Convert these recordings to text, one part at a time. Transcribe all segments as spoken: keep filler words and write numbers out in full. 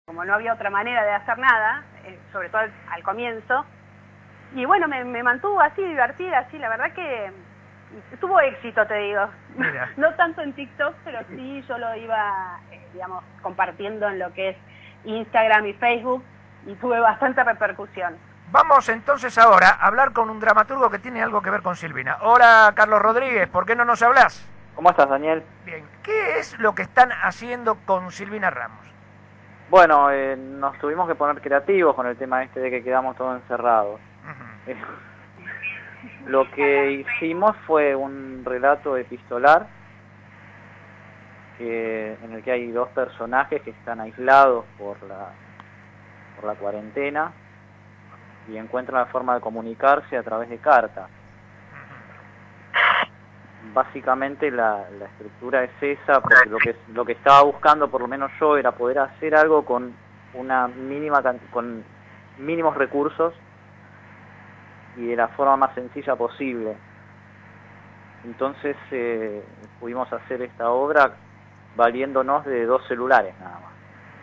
como no había otra manera de hacer nada, eh, sobre todo al, al comienzo. Y bueno, me, me mantuvo así, divertida, así, la verdad que tuvo éxito, te digo. Mira. No tanto en TikTok, pero sí yo lo iba, eh, digamos, compartiendo en lo que es Instagram y Facebook, y tuve bastante repercusión. Vamos entonces ahora a hablar con un dramaturgo que tiene algo que ver con Silvina. Hola, Carlos Rodríguez, ¿por qué no nos hablas? ¿Cómo estás, Daniel? Bien, ¿qué es lo que están haciendo con Silvina Ramos? Bueno, eh, nos tuvimos que poner creativos con el tema este de que quedamos todos encerrados. Uh-huh. eh, lo que hicimos fue un relato epistolar que, en el que hay dos personajes que están aislados por la, por la cuarentena y encuentran la forma de comunicarse a través de cartas. Básicamente la, la estructura es esa, porque lo que lo que estaba buscando, por lo menos yo, era poder hacer algo con una mínima con mínimos recursos y de la forma más sencilla posible. Entonces eh, pudimos hacer esta obra valiéndonos de dos celulares nada más.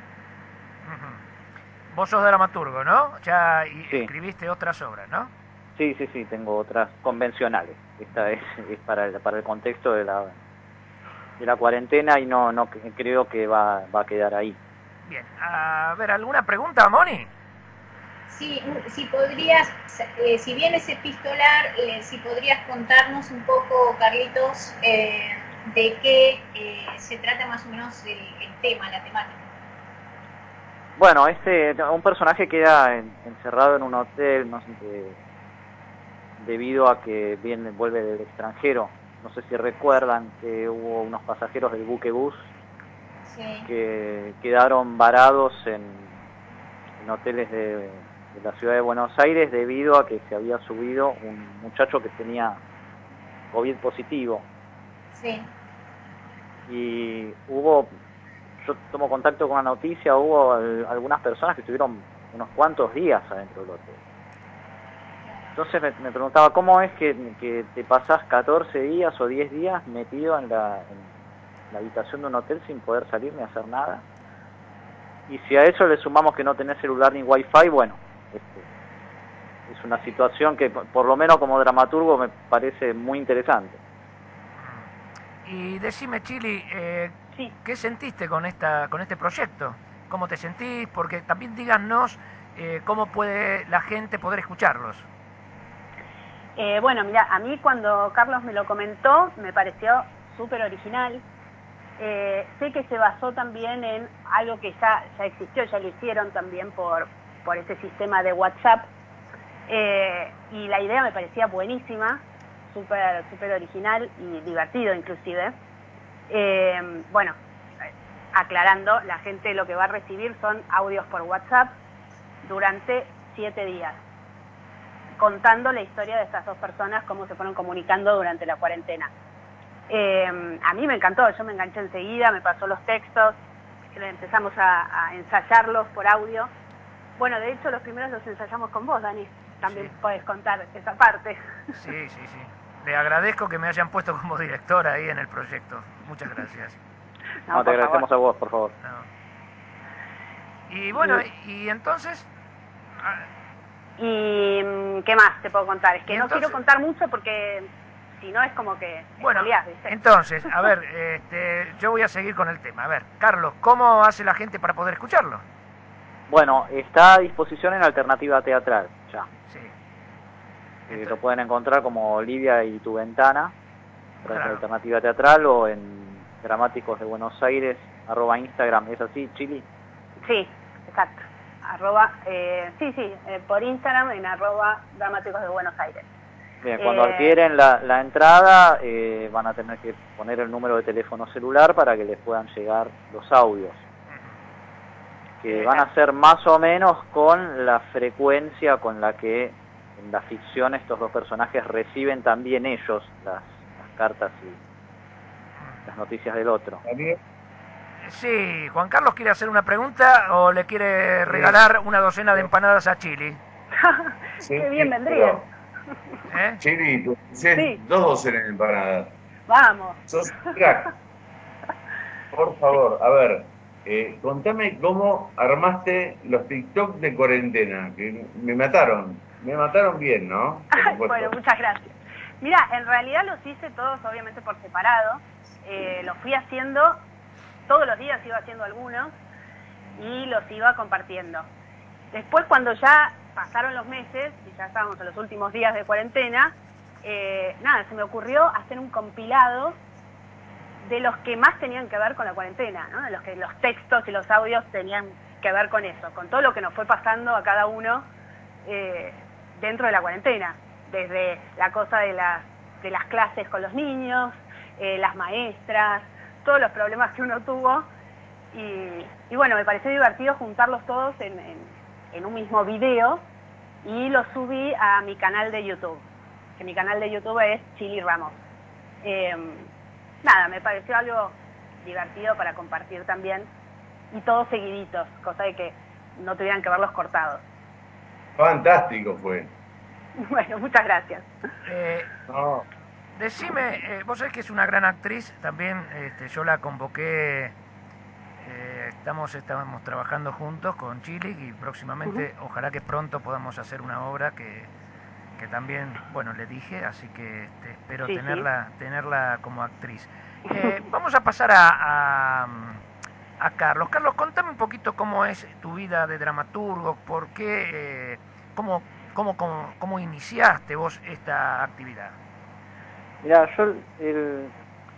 Uh-huh. Vos sos dramaturgo, ¿no? Ya sí. Escribiste otras obras, ¿no? Sí, sí, sí, tengo otras convencionales. Esta es, es para, el, para el contexto de la, de la cuarentena y no, no creo que va, va a quedar ahí. Bien, a ver, ¿alguna pregunta, Moni? Sí, si podrías, eh, si bien es epistolar, eh, si podrías contarnos un poco, Carlitos, eh, de qué eh, se trata más o menos el, el tema, la temática. Bueno, este, un personaje queda en, encerrado en un hotel, no sé, de, debido a que viene, vuelve del extranjero. No sé si recuerdan que hubo unos pasajeros del buque bus sí. que quedaron varados en, en hoteles de, de la ciudad de Buenos Aires debido a que se había subido un muchacho que tenía COVID positivo. Sí. Y hubo, yo tomo contacto con la noticia, hubo algunas personas que estuvieron unos cuantos días adentro del hotel. Entonces me, me preguntaba, ¿cómo es que, que te pasás catorce días o diez días metido en la, en la habitación de un hotel sin poder salir ni hacer nada? Y si a eso le sumamos que no tenés celular ni wifi, bueno, este, es una situación que por lo menos como dramaturgo me parece muy interesante. Y decime, Chili, eh, sí. ¿qué sentiste con, esta, con este proyecto? ¿Cómo te sentís? Porque también díganos eh, cómo puede la gente poder escucharlos. Eh, bueno, mira, a mí cuando Carlos me lo comentó me pareció súper original. Eh, sé que se basó también en algo que ya, ya existió, ya lo hicieron también por, por ese sistema de WhatsApp. Eh, y la idea me parecía buenísima, súper súper original y divertido inclusive. Eh, bueno, aclarando, la gente lo que va a recibir son audios por WhatsApp durante siete días. Contando la historia de estas dos personas, cómo se fueron comunicando durante la cuarentena. Eh, a mí me encantó, yo me enganché enseguida, me pasó los textos, empezamos a, a ensayarlos por audio. Bueno, de hecho los primeros los ensayamos con vos, Dani, también sí. Podés contar esa parte. Sí, sí, sí. Le agradezco que me hayan puesto como directora ahí en el proyecto. Muchas gracias. No, no te agradecemos favor. a vos, por favor. No. Y bueno, y, y entonces... ¿Y qué más te puedo contar? Es que no entonces, quiero contar mucho porque si no es como que... Bueno, olvidás, ¿viste? Entonces, a ver, este, yo voy a seguir con el tema. A ver, Carlos, ¿cómo hace la gente para poder escucharlo? Bueno, está a disposición en Alternativa Teatral, ya. Sí. Eh, lo pueden encontrar como Olivia y tu ventana, claro. En Alternativa Teatral o en Dramáticos de Buenos Aires, arroba Instagram, ¿es así, Chili? Sí, exacto. Arroba, eh, sí, sí, eh, por Instagram en arroba Dramáticos de Buenos Aires. Bien, cuando eh, adquieren la, la entrada eh, van a tener que poner el número de teléfono celular para que les puedan llegar los audios, que van a ser más o menos con la frecuencia con la que en la ficción estos dos personajes reciben también ellos las, las cartas y las noticias del otro. Sí, Juan Carlos quiere hacer una pregunta o le quiere regalar una docena de empanadas a Chili. Sí, qué bien vendría. ¿Eh? Chili, tú sí. Dos docenas de empanadas. Vamos. Sos crack. Por favor, a ver, Eh, contame cómo armaste los TikTok de cuarentena, que me mataron, me mataron bien, ¿no? Bueno, muchas gracias. Mira, en realidad los hice todos obviamente por separado, eh, los fui haciendo, todos los días iba haciendo algunos y los iba compartiendo. Después cuando ya pasaron los meses y ya estábamos en los últimos días de cuarentena, eh, nada, se me ocurrió hacer un compilado de los que más tenían que ver con la cuarentena, ¿no? De los que los textos y los audios tenían que ver con eso, con todo lo que nos fue pasando a cada uno eh, dentro de la cuarentena, desde la cosa de las, de las clases con los niños, eh, las maestras, todos los problemas que uno tuvo, y, y bueno, me pareció divertido juntarlos todos en, en, en un mismo video, y los subí a mi canal de YouTube, que mi canal de YouTube es Chili Ramos. Eh, Nada, me pareció algo divertido para compartir también, y todos seguiditos, cosa de que no tuvieran que verlos cortados. Fantástico fue. Bueno, muchas gracias. Eh, no. Decime, eh, vos sabés que es una gran actriz, también este, yo la convoqué, eh, estamos, estamos trabajando juntos con Chili y próximamente, uh-huh. ojalá que pronto podamos hacer una obra que... que también, bueno, le dije, así que este, espero sí, tenerla sí. tenerla como actriz. Eh, vamos a pasar a, a, a Carlos. Carlos, contame un poquito cómo es tu vida de dramaturgo, por qué, eh, cómo, cómo, cómo, cómo iniciaste vos esta actividad. Mira, yo el, el,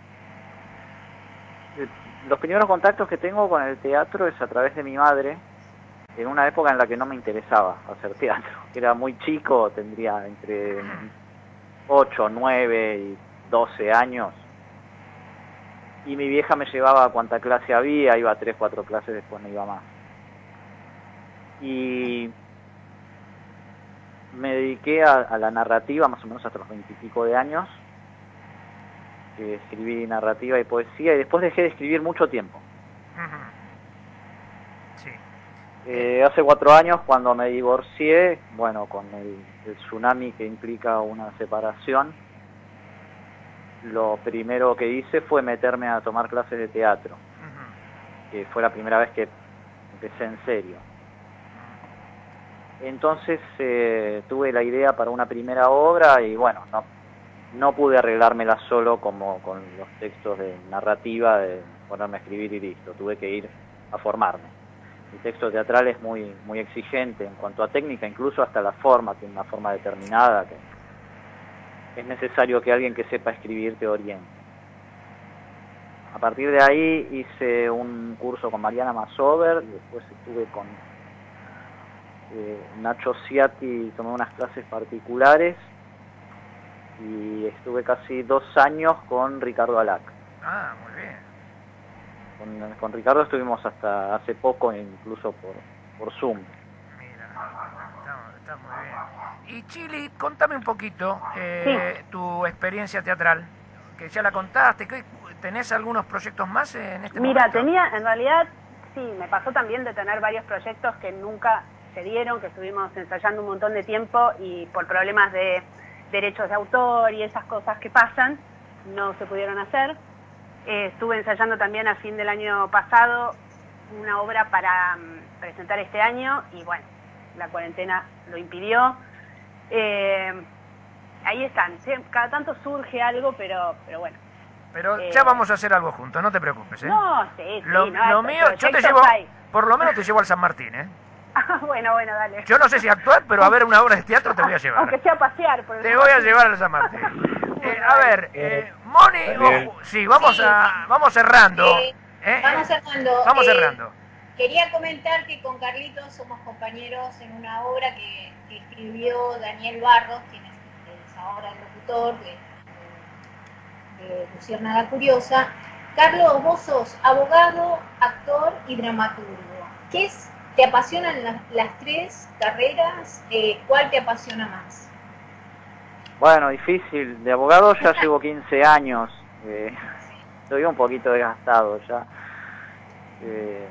los primeros contactos que tengo con el teatro es a través de mi madre, en una época en la que no me interesaba hacer teatro, que era muy chico, tendría entre ocho, nueve y doce años, y mi vieja me llevaba a cuanta clase había, iba a tres, cuatro clases, después no iba más. Y me dediqué a, a la narrativa más o menos hasta los veintipico de años, que escribí narrativa y poesía, y después dejé de escribir mucho tiempo. Eh, hace cuatro años, cuando me divorcié, bueno, con el, el tsunami que implica una separación, lo primero que hice fue meterme a tomar clases de teatro, uh-huh. que fue la primera vez que empecé en serio. Entonces eh, tuve la idea para una primera obra y bueno, no, no pude arreglármela solo como con los textos de narrativa, de ponerme a escribir y listo, tuve que ir a formarme. El texto teatral es muy muy exigente en cuanto a técnica, incluso hasta la forma, tiene una forma determinada que es necesario que alguien que sepa escribir te oriente. A partir de ahí hice un curso con Mariana Masover, y después estuve con eh, Nacho Ciatti, tomé unas clases particulares, y estuve casi dos años con Ricardo Alac. Ah, muy bien. Con, con Ricardo estuvimos hasta hace poco, incluso por, por Zoom. Mira, está, está muy bien. Y Chili, contame un poquito eh, sí. tu experiencia teatral, que ya la contaste. ¿Tenés algunos proyectos más en este Mira, momento? tenía, en realidad, sí, me pasó también de tener varios proyectos que nunca se dieron, que estuvimos ensayando un montón de tiempo y por problemas de derechos de autor y esas cosas que pasan, no se pudieron hacer. Eh, estuve ensayando también a fin del año pasado una obra para um, presentar este año y bueno, la cuarentena lo impidió. Eh, ahí están, cada tanto surge algo, pero, pero bueno. Pero eh, ya vamos a hacer algo juntos, no te preocupes, ¿eh? No, sí, sí. Lo, no, lo mío, yo te llevo, hay. por lo menos te llevo al San Martín, ¿eh? Ah, bueno, bueno, dale. Yo no sé si actuar, pero a ver una obra de teatro te voy a llevar. Aunque sea a pasear. Por el te voy a llevar al San Martín. Eh, a ver, eh, Moni, ojo, sí, vamos sí, a, vamos cerrando. Eh, ¿eh? Vamos cerrando. Vamos eh, cerrando. Quería comentar que con Carlitos somos compañeros en una obra que, que escribió Daniel Barros, quien es, es ahora el locutor de, de, de Luciérnaga Curiosa. Carlos, vos sos abogado, actor y dramaturgo. ¿Qué es? ¿Te apasionan las, las tres carreras? Eh, ¿Cuál te apasiona más? Bueno, difícil. De abogado ya llevo quince años. Eh, estoy un poquito desgastado ya. Eh,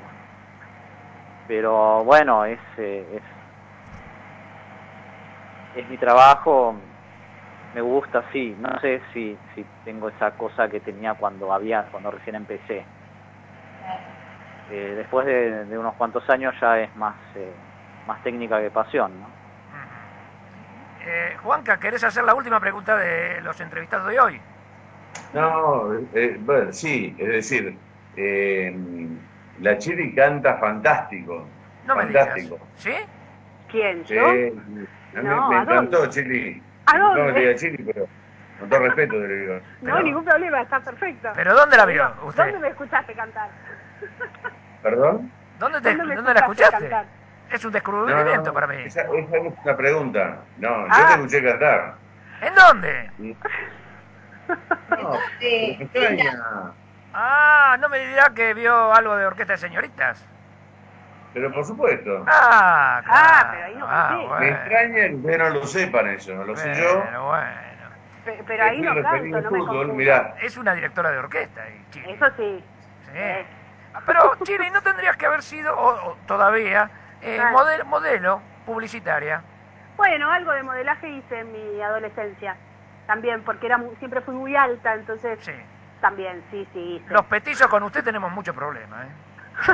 pero bueno, es, eh, es, es mi trabajo. Me gusta, sí. No sé si, si tengo esa cosa que tenía cuando había, cuando recién empecé. eh, después de, de unos cuantos años ya es más, eh, más técnica que pasión, ¿no? Eh, Juanca, ¿querés hacer la última pregunta de los entrevistados de hoy? No, eh, bueno, sí, es decir, eh, la Chili canta fantástico. No me fantástico. digas. ¿Sí? ¿Quién? Sí, ¿Yo? a mí No, me ¿a encantó, dónde? Chili. ¿A No dónde? me diga Chili, pero con todo respeto te lo digo. No, Pero- ningún problema, está perfecto. ¿Pero dónde la vio Pero, usted? ¿Dónde me escuchaste cantar? ¿Perdón? ¿Dónde, te, ¿Dónde me ¿dónde la escuchaste escuchaste? cantar? Es un No, descubrimiento no, para mí. Esa, esa es una pregunta. No, yo Ah. te escuché cantar. ¿En dónde? No, Eh, me extraña. Ah, no me dirá que vio algo de Orquesta de Señoritas. Pero por supuesto. Ah, claro. Ah, pero ahí no ah, conté. bueno. Me extraña que ustedes no lo sepan eso, no lo sé yo. Bueno, bueno. Pe- Pero ahí Fui no referido canto, al no me fútbol, confundo. mirá. Es una directora de orquesta, y Chile. Eso sí. Sí. Eh. Ah, Pero, Chile, ¿no tendrías que haber sido, o, o todavía, eh, Ah. modelo, modelo publicitaria? Bueno, algo de modelaje hice en mi adolescencia. También, porque era muy- siempre fui muy alta, entonces Sí. también, sí, sí. hice. Los petizos con usted tenemos muchos problemas, ¿eh?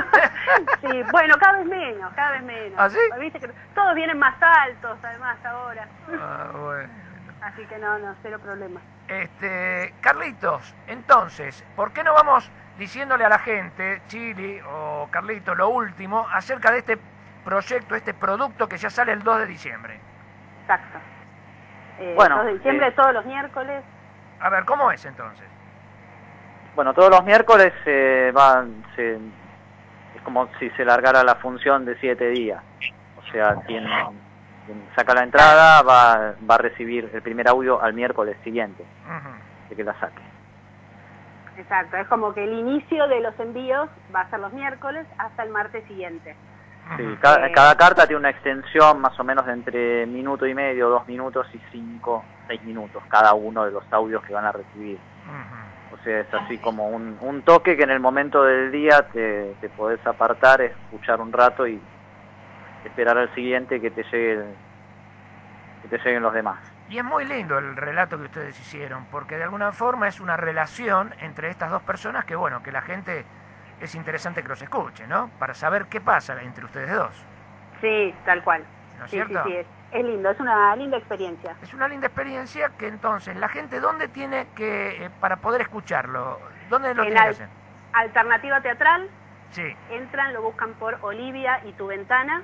Sí, bueno, cada vez menos, cada vez menos. ¿Ah, sí? Viste que todos vienen más altos, además, ahora. Ah, bueno. Así que no, no, cero problema. Este, Carlitos, entonces, ¿por qué no vamos diciéndole a la gente, Chili o Carlitos, lo último acerca de este proyecto, este producto que ya sale el dos de diciembre? Exacto. Eh, Bueno, dos de diciembre, eh, todos los miércoles. A ver, ¿cómo es entonces? Bueno, todos los miércoles eh, va, se, es como si se largara la función de siete días. O sea, quien, quien saca la entrada va, va a recibir el primer audio al miércoles siguiente Ujú. de que la saque. Exacto, es como que el inicio de los envíos va a ser los miércoles hasta el martes siguiente. Sí, Ujú. cada, Eh, cada carta tiene una extensión más o menos de entre minuto y medio, dos minutos y cinco, seis minutos, cada uno de los audios que van a recibir. Ujú. O sea, es así como un, un toque que en el momento del día te, te podés apartar, escuchar un rato y esperar al siguiente que te llegue el- que te lleguen los demás. Y es muy lindo el relato que ustedes hicieron, porque de alguna forma es una relación entre estas dos personas que, bueno, que la gente es interesante que los escuche, ¿no? Para saber qué pasa entre ustedes dos, Sí, tal cual. ¿no es Sí, cierto? sí, sí, es, es lindo, es una linda experiencia. Es una linda experiencia que entonces la gente, ¿dónde tiene que, eh, para poder escucharlo, dónde lo En tiene que al- hacer? Alternativa teatral, Sí, entran, lo buscan por Olivia y Tu Ventana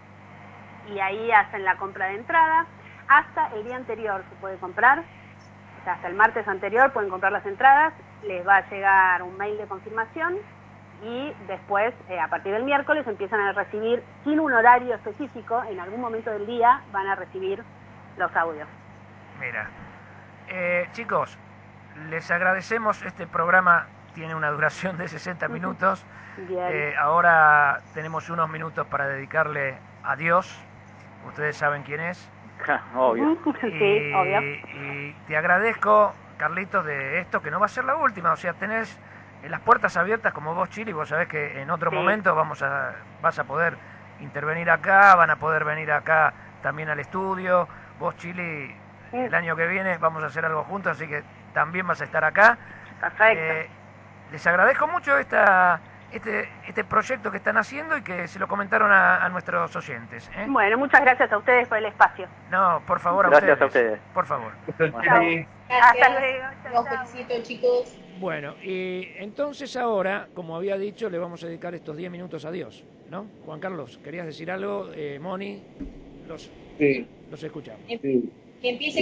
y ahí hacen la compra de entrada. Hasta el día anterior se puede comprar, o sea, hasta el martes anterior pueden comprar las entradas, les va a llegar un mail de confirmación y después, eh, a partir del miércoles, empiezan a recibir, sin un horario específico, en algún momento del día van a recibir los audios. mira. Eh, chicos, les agradecemos, este programa tiene una duración de sesenta minutos. Bien. Eh, ahora tenemos unos minutos para dedicarle a Dios. Ustedes saben quién es. Obvio. Sí, y, obvio. y te agradezco, Carlitos, de esto, que no va a ser la última. O sea, tenés las puertas abiertas como vos, Chili. Vos sabés que en otro Sí. momento vamos a, vas a poder intervenir acá, van a poder venir acá también al estudio. Vos, Chili, Sí. el año que viene vamos a hacer algo juntos, así que también vas a estar acá. Perfecto. Eh, les agradezco mucho esta, este, este proyecto que están haciendo y que se lo comentaron a, a nuestros oyentes, ¿eh? Bueno, muchas gracias a ustedes por el espacio. No, por favor, a Gracias ustedes. a ustedes. Por favor. Chili. Hasta Gracias. luego. Chao, Los chao. felicito, chicos. Bueno, y entonces ahora, como había dicho, le vamos a dedicar estos diez minutos a Dios, ¿no? Juan Carlos, ¿querías decir algo? Eh, Moni, los, Sí, los escuchamos. sí. Que empiece